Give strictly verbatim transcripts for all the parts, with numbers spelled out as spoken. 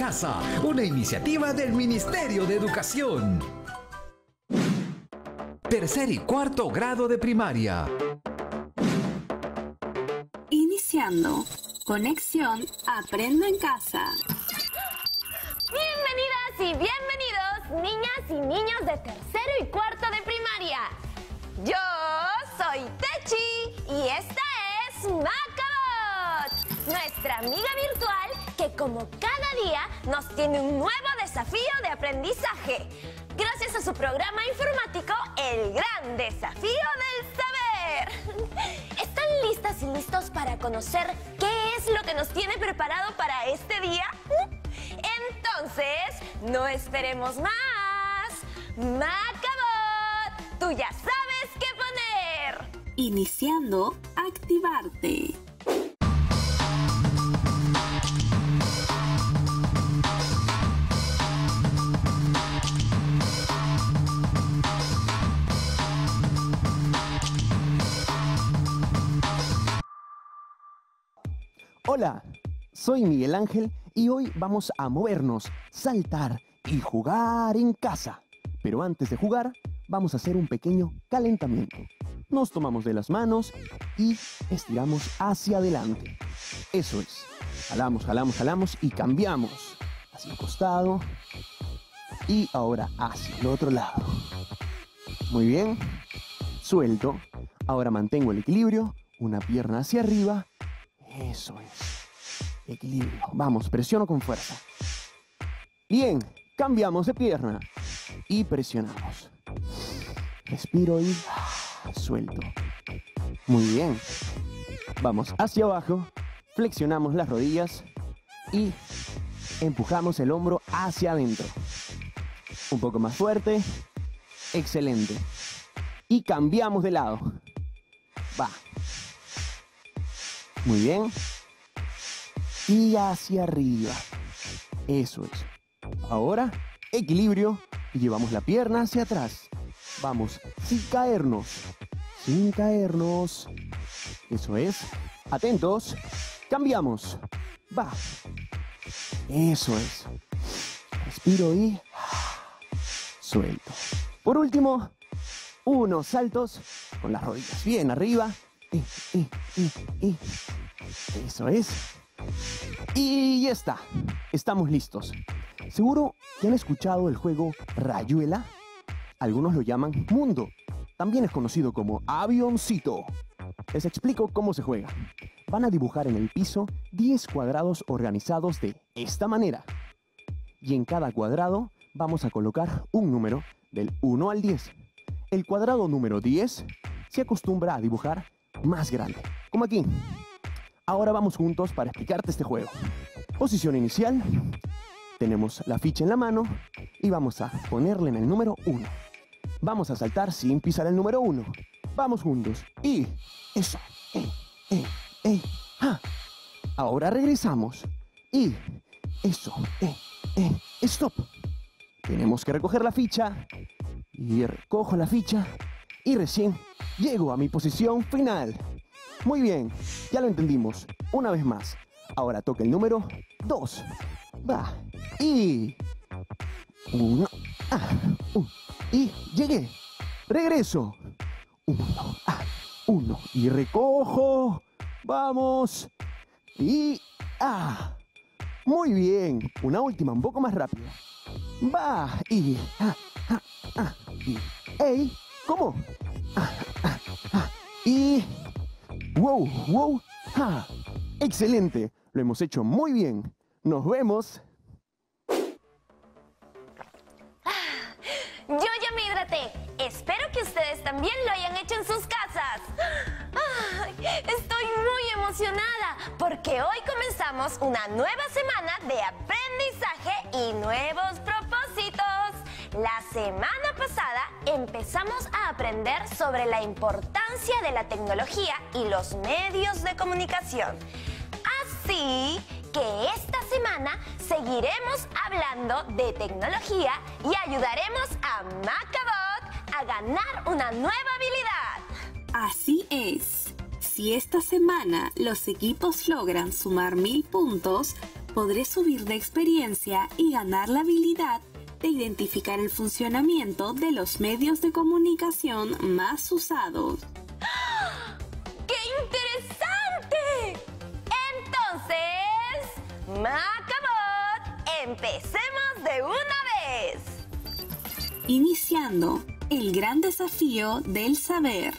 Casa, una iniciativa del Ministerio de Educación. Tercer y cuarto grado de primaria. Iniciando. Conexión Aprendo en Casa. Bienvenidas y bienvenidos, niñas y niños de tercero y cuarto de primaria. Yo soy Techi y esta es Macabot, nuestra amiga virtual que como cada día nos tiene un nuevo desafío de aprendizaje. Gracias a su programa informático, El Gran Desafío del Saber. ¿Están listas y listos para conocer qué es lo que nos tiene preparado para este día? Entonces, no esperemos más. Macabot, tú ya sabes qué poner. Iniciando Activarte. Hola, soy Miguel Ángel y hoy vamos a movernos, saltar y jugar en casa. Pero antes de jugar, vamos a hacer un pequeño calentamiento. Nos tomamos de las manos y estiramos hacia adelante. Eso es. Jalamos, jalamos, jalamos y cambiamos. Hacia el costado y ahora hacia el otro lado. Muy bien. Suelto. Ahora mantengo el equilibrio. Una pierna hacia arriba. Eso es. Equilibrio. Vamos, presiono con fuerza. Bien, cambiamos de pierna. Y presionamos. Respiro y suelto. Muy bien. Vamos hacia abajo. Flexionamos las rodillas. Y empujamos el hombro hacia adentro. Un poco más fuerte. Excelente. Y cambiamos de lado. Va. Muy bien. Y hacia arriba. Eso es. Ahora, equilibrio. Y llevamos la pierna hacia atrás. Vamos, sin caernos. Sin caernos. Eso es. Atentos. Cambiamos. Va. Eso es. Respiro y suelto. Por último, unos saltos con las rodillas bien arriba. Y, y, y, y. Eso es. Y ya está. Estamos listos. Seguro que han escuchado el juego Rayuela. Algunos lo llaman Mundo. También es conocido como Avioncito. Les explico cómo se juega. Van a dibujar en el piso diez cuadrados organizados de esta manera. Y en cada cuadrado vamos a colocar un número del uno al diez. El cuadrado número diez se acostumbra a dibujar más grande, como aquí. Ahora vamos juntos para explicarte este juego. Posición inicial. Tenemos la ficha en la mano y vamos a ponerle en el número uno. Vamos a saltar sin pisar el número uno. Vamos juntos. Y eso. Eh, eh, eh, ah. Ahora regresamos. Y eso. Eh, eh, stop. Tenemos que recoger la ficha. Y recojo la ficha. Y recién llego a mi posición final. Muy bien, ya lo entendimos. Una vez más. Ahora toca el número dos. Va. Y... Uno. Ah, uh, y llegué. Regreso. Uno. Ah, uno. Y recojo. Vamos. Y... Ah. Muy bien. Una última, un poco más rápida. Va. Y... Ah, ah, ah. Y... ¡Ey! ¿Cómo? Ah, ah, ah. Y... ¡Wow! ¡Wow! ¡Ah! ¡Excelente! Lo hemos hecho muy bien. ¡Nos vemos! Ah, yo ya me hidraté. Espero que ustedes también lo hayan hecho en sus casas. Ay, estoy muy emocionada porque hoy comenzamos una nueva semana de aprendizaje y nuevos propósitos. La semana pasada empezamos a aprender sobre la importancia de la tecnología y los medios de comunicación. Así que esta semana seguiremos hablando de tecnología y ayudaremos a Macabot a ganar una nueva habilidad. Así es. Si esta semana los equipos logran sumar mil puntos, podré subir de experiencia y ganar la habilidad de identificar el funcionamiento de los medios de comunicación más usados. ¡Qué interesante! Entonces, Macabot, empecemos de una vez. Iniciando el gran desafío del saber.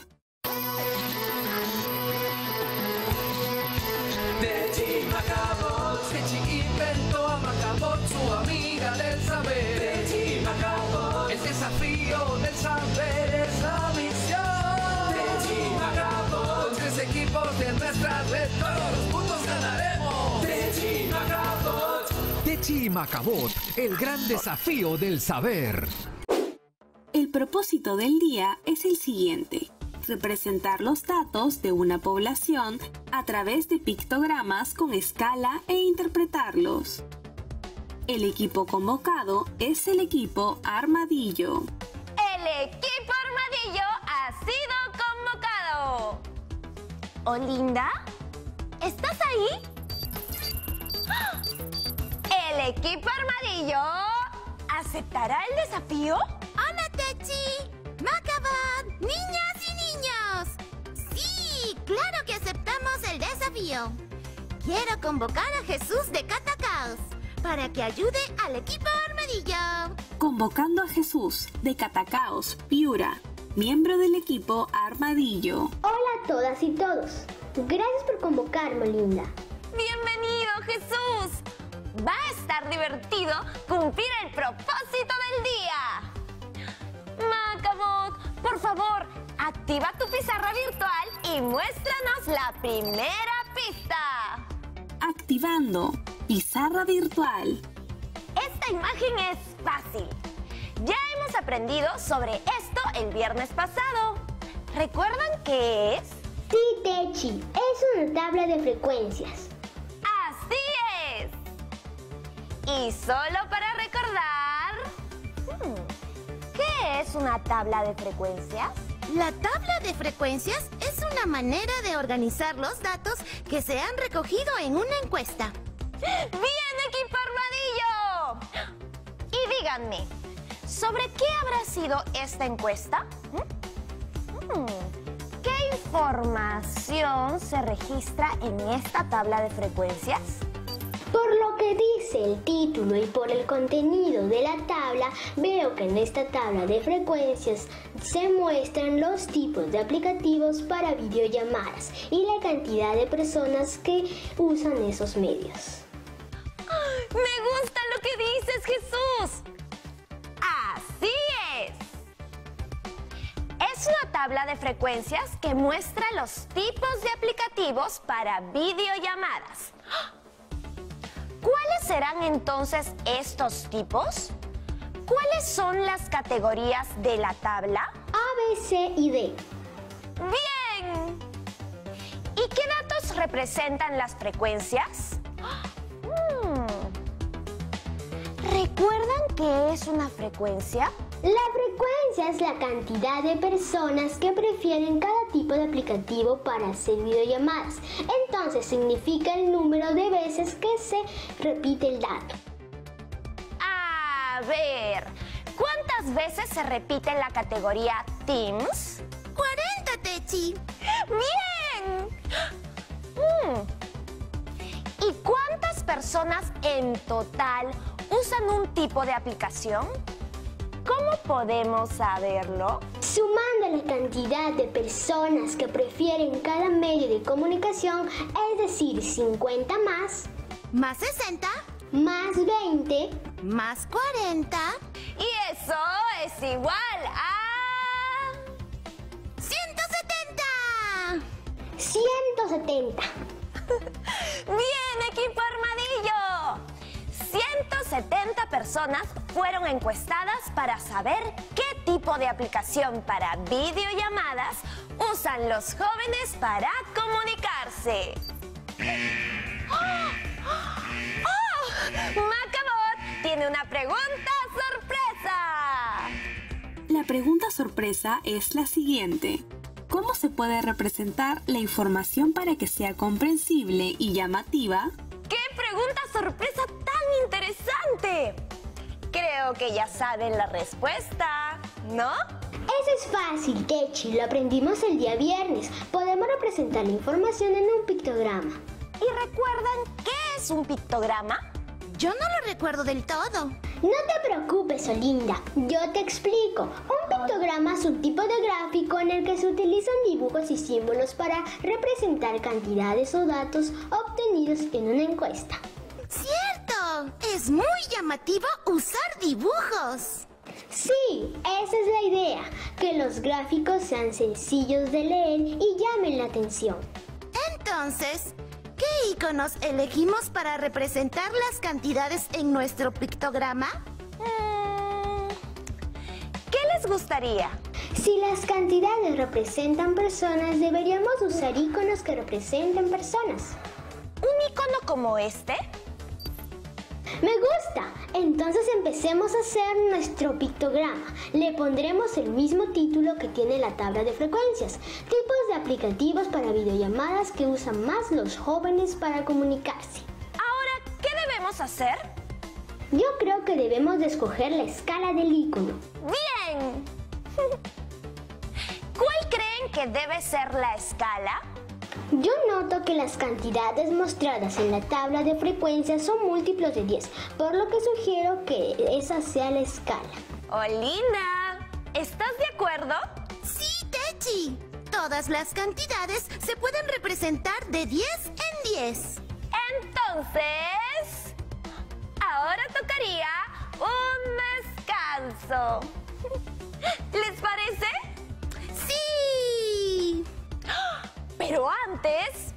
Techi Macabot, Techi inventó a Macabot, su amiga del saber. Techi Macabot, el desafío del saber es la misión. Techi Macabot, tres equipos de nuestra red, todos los puntos ganaremos. Techi Macabot. Techi Macabot, el gran desafío del saber. El propósito del día es el siguiente: representar los datos de una población a través de pictogramas con escala e interpretarlos. El equipo convocado es el equipo Armadillo. El equipo Armadillo ha sido convocado. ¿Olinda? ¿Estás ahí? ¡Ah! ¿El equipo Armadillo aceptará el desafío? ¡Hola, Techi! ¡Macabot! ¡Niñas y niños! ¡Sí! ¡Claro que aceptamos el desafío! Quiero convocar a Jesús de Catacaos para que ayude al equipo Armadillo. Convocando a Jesús de Catacaos, Piura, miembro del equipo Armadillo. Hola a todas y todos. Gracias por convocarme, Linda. ¡Bienvenido, Jesús! Va a estar divertido cumplir el propósito del día. Macabot, por favor, activa tu pizarra virtual y muéstranos la primera pista. Activando pizarra virtual. Esta imagen es fácil. Ya hemos aprendido sobre esto el viernes pasado. ¿Recuerdan qué es? Sí, Techi, es una tabla de frecuencias. ¡Así es! Y solo para recordar, ¿qué es una tabla de frecuencias? La tabla de frecuencias es una manera de organizar los datos que se han recogido en una encuesta. ¡Bien, equipo Armadillo! Y díganme, ¿sobre qué habrá sido esta encuesta? ¿Mm? ¿Qué información se registra en esta tabla de frecuencias? Por lo que dice el título y por el contenido de la tabla, veo que en esta tabla de frecuencias se muestran los tipos de aplicativos para videollamadas y la cantidad de personas que usan esos medios. ¡Me gusta lo que dices, Jesús! ¡Así es! Es una tabla de frecuencias que muestra los tipos de aplicativos para videollamadas. ¿Cuáles serán entonces estos tipos? ¿Cuáles son las categorías de la tabla? A, B, C y D. ¡Bien! ¿Y qué datos representan las frecuencias? Hmm. ¿Recuerdan qué es una frecuencia? La frecuencia es la cantidad de personas que prefieren cada tipo de aplicativo para hacer videollamadas. Entonces significa el número de veces que se repite el dato. A ver, ¿cuántas veces se repite la categoría Teams? ¡cuarenta, Techi! ¡Bien! Mm. ¿Y cuántas personas en total usan un tipo de aplicación? ¿Cómo podemos saberlo? Sumando la cantidad de personas que prefieren cada medio de comunicación, es decir, cincuenta más, Más sesenta, más veinte, más cuarenta, Y eso es igual a... ciento setenta. ciento setenta. ¡Bien, equipo Armadillo! ciento setenta personas fueron encuestadas para saber qué tipo de aplicación para videollamadas usan los jóvenes para comunicarse. ¡Oh! ¡Oh! Macabot tiene una pregunta sorpresa. La pregunta sorpresa es la siguiente: ¿cómo se puede representar la información para que sea comprensible y llamativa? ¡Qué pregunta sorpresa tan interesante! Creo que ya saben la respuesta, ¿no? Eso es fácil, Techi. Lo aprendimos el día viernes. Podemos representar la información en un pictograma. ¿Y recuerdan qué es un pictograma? Yo no lo recuerdo del todo. No te preocupes, Olinda. Yo te explico. Un pictograma es un tipo de gráfico en el que se utilizan dibujos y símbolos para representar cantidades o datos obtenidos en una encuesta. ¡Cierto! Es muy llamativo usar dibujos. Sí, esa es la idea. Que los gráficos sean sencillos de leer y llamen la atención. Entonces, ¿qué iconos elegimos para representar las cantidades en nuestro pictograma? Mm, ¿Qué les gustaría? Si las cantidades representan personas, deberíamos usar iconos que representen personas. ¿Un icono como este? Me gusta. Entonces empecemos a hacer nuestro pictograma. Le pondremos el mismo título que tiene la tabla de frecuencias. Tipos de aplicativos para videollamadas que usan más los jóvenes para comunicarse. Ahora, ¿qué debemos hacer? Yo creo que debemos de escoger la escala del icono. ¡Bien! ¿Cuál creen que debe ser la escala? Yo noto que las cantidades mostradas en la tabla de frecuencias son múltiplos de diez, por lo que sugiero que esa sea la escala. Olina, ¿estás de acuerdo? ¡Sí, Techi! Todas las cantidades se pueden representar de diez en diez. Entonces, ahora tocaría un descanso. ¿Les parece? ¡Sí! Pero antes,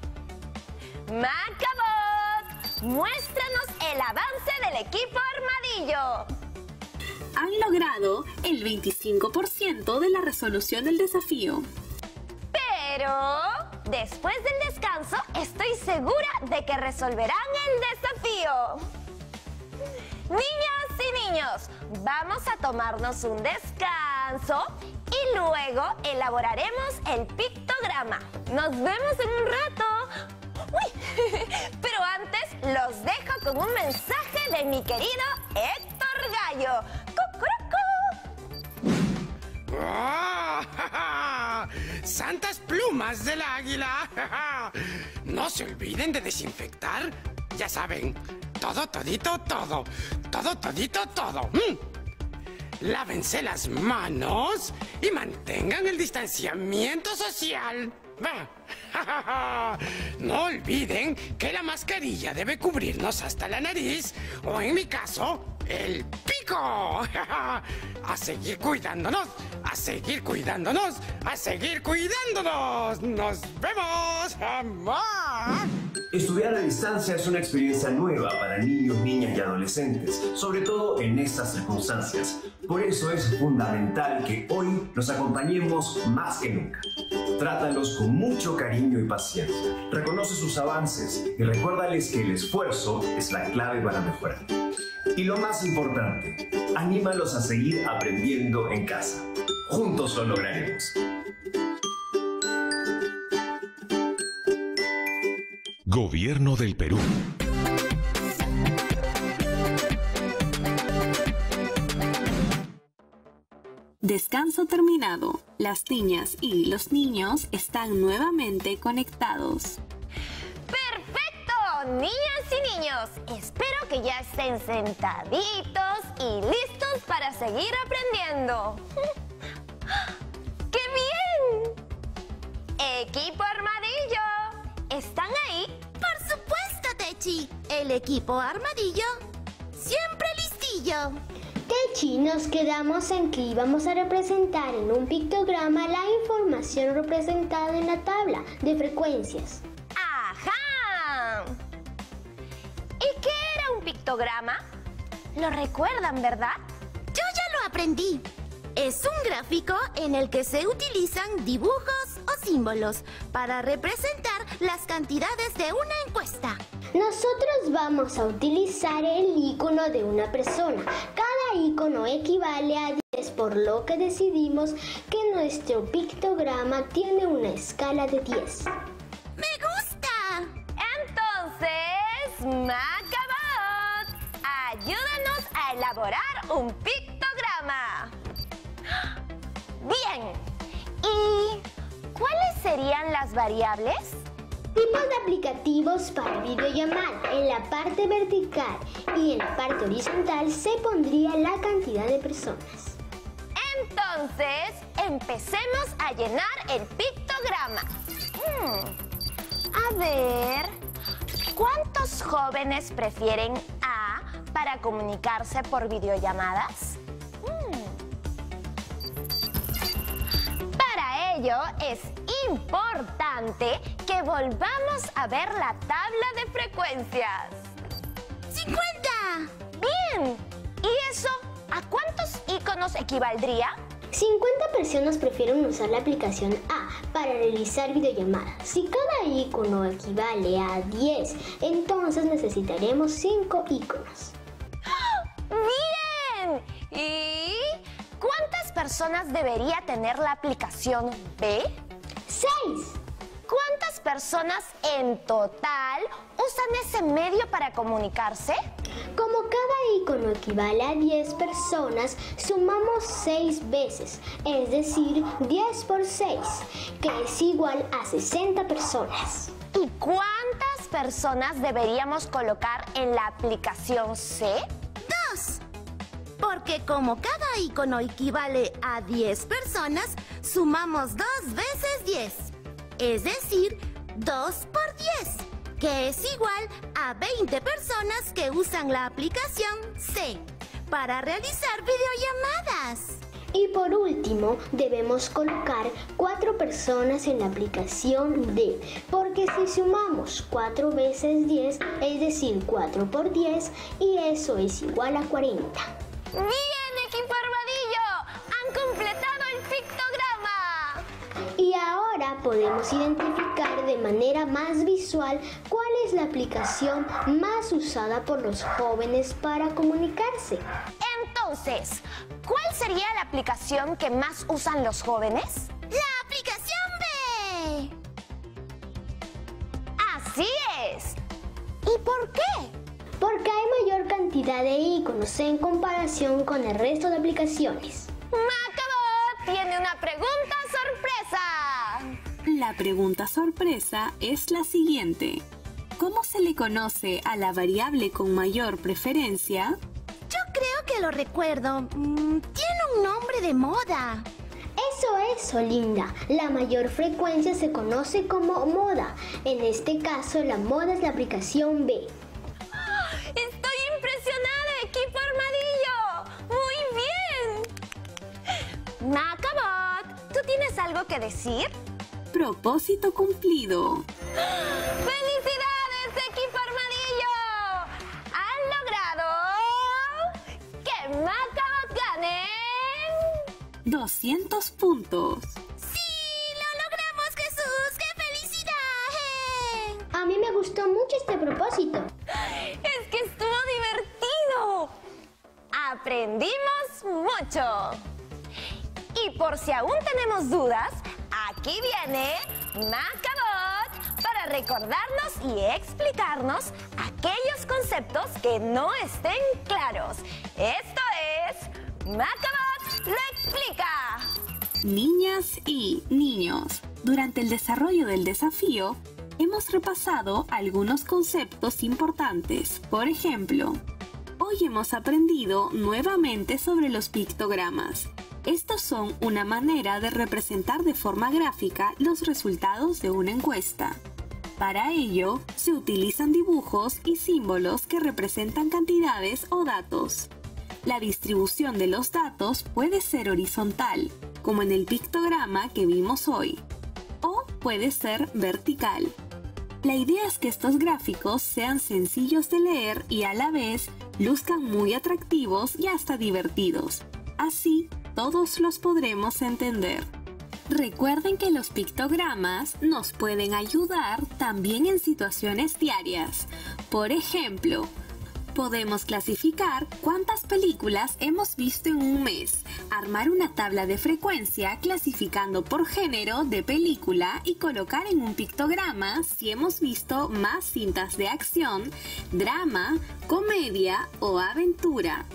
Macabot, muéstranos el avance del equipo Armadillo. Han logrado el veinticinco por ciento de la resolución del desafío. Pero después del descanso, estoy segura de que resolverán el desafío. Niñas y niños, vamos a tomarnos un descanso y luego elaboraremos el pictograma. Nos vemos en un rato. Uy, pero antes los dejo con un mensaje de mi querido Héctor Gallo. ¡Cucurucú! ¡Oh! ¡Santas plumas del águila! No se olviden de desinfectar. Ya saben, todo, todito, todo. Todo, todito, todo. ¡Mm! Lávense las manos y mantengan el distanciamiento social. No olviden que la mascarilla debe cubrirnos hasta la nariz o, en mi caso, el pico. A seguir cuidándonos, a seguir cuidándonos, a seguir cuidándonos. ¡Nos vemos! Estudiar a distancia es una experiencia nueva para niños, niñas y adolescentes, sobre todo en estas circunstancias. Por eso es fundamental que hoy los acompañemos más que nunca. Trátalos con mucho cariño y paciencia. Reconoce sus avances y recuérdales que el esfuerzo es la clave para mejorar. Y lo más importante, anímalos a seguir aprendiendo en casa. Juntos lo lograremos. Gobierno del Perú. Descanso terminado. Las niñas y los niños están nuevamente conectados. ¡Perfecto! Niñas y niños, espero que ya estén sentaditos y listos para seguir aprendiendo. ¡Qué bien! Equipo Armadillo, ¿están ahí? ¡Por supuesto, Techi! El equipo Armadillo siempre listillo. Techi, nos quedamos en que íbamos a representar en un pictograma la información representada en la tabla de frecuencias. ¡Ajá! ¿Y qué era un pictograma? ¿Lo recuerdan, verdad? Yo ya lo aprendí. Es un gráfico en el que se utilizan dibujos o símbolos para representar las cantidades de una encuesta. Nosotros vamos a utilizar el icono de una persona. Cada icono equivale a diez, por lo que decidimos que nuestro pictograma tiene una escala de diez. ¡Me gusta! Entonces, más un pictograma. Bien, ¿y cuáles serían las variables? Tipos de aplicativos para videollamada. En la parte vertical y en la parte horizontal se pondría la cantidad de personas. Entonces, empecemos a llenar el pictograma. Hmm, a ver, ¿cuántos jóvenes prefieren A para comunicarse por videollamadas? Hmm. Para ello es importante que volvamos a ver la tabla de frecuencias. ¡cincuenta! ¡Bien! ¿Y eso a cuántos iconos equivaldría? cincuenta personas prefieren usar la aplicación A para realizar videollamadas. Si cada icono equivale a diez, entonces necesitaremos cinco iconos. ¡Bien! ¿Y cuántas personas debería tener la aplicación B? seis. ¿Cuántas personas en total usan ese medio para comunicarse? Como cada icono equivale a diez personas, sumamos seis veces, es decir, diez por seis, que es igual a sesenta personas. ¿Y cuántas personas deberíamos colocar en la aplicación C? ¡Dos! Porque como cada icono equivale a diez personas, sumamos dos veces diez. Es decir, dos por diez, que es igual a veinte personas que usan la aplicación C para realizar videollamadas. Y por último, debemos colocar cuatro personas en la aplicación D, porque si sumamos cuatro veces diez, es decir, cuatro por diez, y eso es igual a cuarenta. ¡Bien, equipo Armadillo! ¡Han completado el pictograma! Y ahora podemos identificar de manera más visual cuál es la aplicación más usada por los jóvenes para comunicarse. Entonces, ¿cuál sería la aplicación que más usan los jóvenes? ¡La aplicación B! ¡Así es! ¿Y por qué? Porque hay mayor cantidad de iconos en comparación con el resto de aplicaciones. Macabot tiene una pregunta sorpresa. La pregunta sorpresa es la siguiente. ¿Cómo se le conoce a la variable con mayor preferencia? Yo creo que lo recuerdo. Mm, tiene un nombre de moda. Eso es, Olinda. La mayor frecuencia se conoce como moda. En este caso, la moda es la aplicación B. ¡Estoy impresionada, equipo Armadillo! ¡Muy bien! Macabot, ¿tú tienes algo que decir? Propósito cumplido. ¡Felicidades, equipo Armadillo! ¡Han logrado que Macabot gane doscientos puntos. ¡Sí! ¡Lo logramos, Jesús! ¡Qué felicidad! A mí me gustó mucho este propósito. ¡Es que estuvo divertido! ¡Aprendimos mucho! Y por si aún tenemos dudas, aquí viene Macabot para recordarnos y explicarnos aquellos conceptos que no estén claros. Esto es Macabot lo explica. Niñas y niños, durante el desarrollo del desafío, hemos repasado algunos conceptos importantes. Por ejemplo, hoy hemos aprendido nuevamente sobre los pictogramas. Estos son una manera de representar de forma gráfica los resultados de una encuesta. Para ello, se utilizan dibujos y símbolos que representan cantidades o datos. La distribución de los datos puede ser horizontal, como en el pictograma que vimos hoy, o puede ser vertical. La idea es que estos gráficos sean sencillos de leer y a la vez luzcan muy atractivos y hasta divertidos. Así, todos los podremos entender. Recuerden que los pictogramas nos pueden ayudar también en situaciones diarias. Por ejemplo, podemos clasificar cuántas películas hemos visto en un mes, armar una tabla de frecuencia clasificando por género de película y colocar en un pictograma si hemos visto más cintas de acción, drama, comedia o aventura.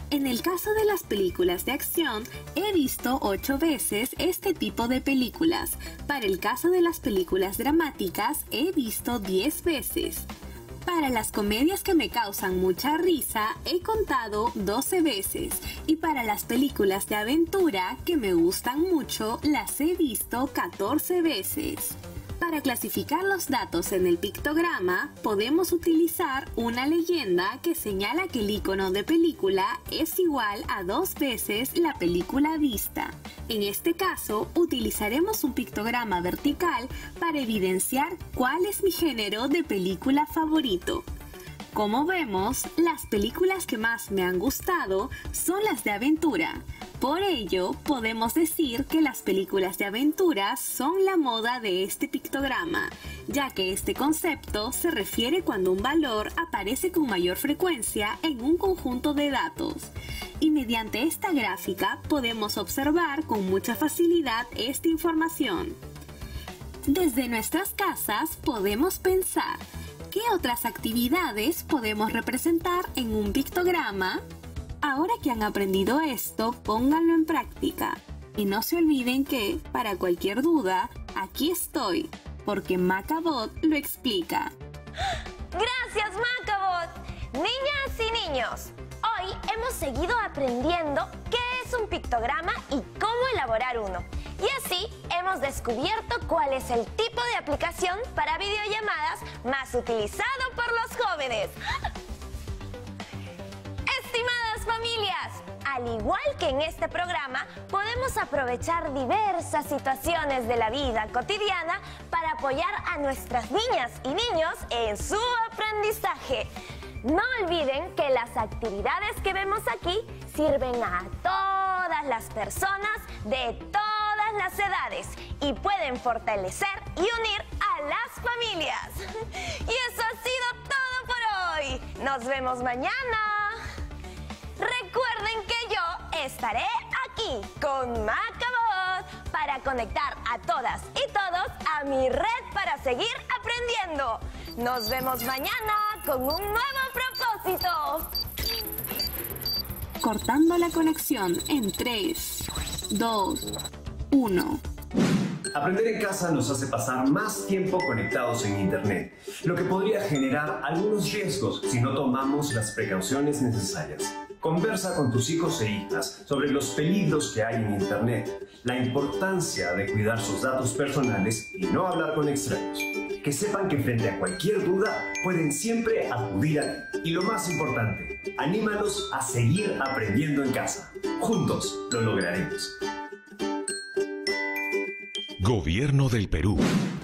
En el caso de las películas de acción, he visto ocho veces este tipo de películas. Para el caso de las películas dramáticas, he visto diez veces. Para las comedias que me causan mucha risa, he contado doce veces. Y para las películas de aventura que me gustan mucho, las he visto catorce veces. Para clasificar los datos en el pictograma, podemos utilizar una leyenda que señala que el icono de película es igual a dos veces la película vista. En este caso, utilizaremos un pictograma vertical para evidenciar cuál es mi género de película favorito. Como vemos, las películas que más me han gustado son las de aventura. Por ello, podemos decir que las películas de aventuras son la moda de este pictograma, ya que este concepto se refiere cuando un valor aparece con mayor frecuencia en un conjunto de datos. Y mediante esta gráfica podemos observar con mucha facilidad esta información. Desde nuestras casas podemos pensar, ¿qué otras actividades podemos representar en un pictograma? Ahora que han aprendido esto, pónganlo en práctica. Y no se olviden que, para cualquier duda, aquí estoy, porque Macabot lo explica. ¡Gracias, Macabot! Niñas y niños, hoy hemos seguido aprendiendo qué es un pictograma y cómo elaborar uno. Y así hemos descubierto cuál es el tipo de aplicación para videollamadas más utilizado por los jóvenes. Estimadas familias, al igual que en este programa, podemos aprovechar diversas situaciones de la vida cotidiana para apoyar a nuestras niñas y niños en su aprendizaje. No olviden que las actividades que vemos aquí sirven a todas las personas de todas las edades y pueden fortalecer y unir a las familias. Y eso ha sido todo por hoy. Nos vemos mañana. Recuerden que yo estaré aquí con Macabot para conectar a todas y todos a mi red para seguir aprendiendo. Nos vemos mañana con un nuevo propósito. Cortando la conexión en tres, dos, uno. Aprender en casa nos hace pasar más tiempo conectados en Internet, lo que podría generar algunos riesgos si no tomamos las precauciones necesarias. Conversa con tus hijos e hijas sobre los peligros que hay en Internet, la importancia de cuidar sus datos personales y no hablar con extraños. Que sepan que frente a cualquier duda pueden siempre acudir a ti. Y lo más importante, anímalos a seguir aprendiendo en casa. Juntos lo lograremos. Gobierno del Perú.